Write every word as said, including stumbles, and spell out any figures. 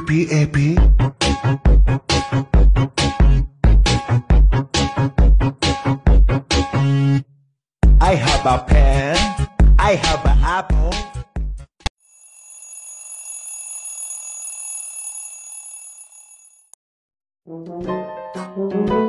Epi, Epi. I have a pen. I have an apple. Thank you.